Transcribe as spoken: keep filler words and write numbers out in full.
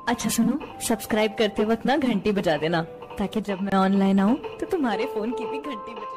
अच्छा सुनो, सब्सक्राइब करते वक्त ना घंटी बजा देना, ताकि जब मैं ऑनलाइन आऊँ तो तुम्हारे फोन की भी घंटी बजे।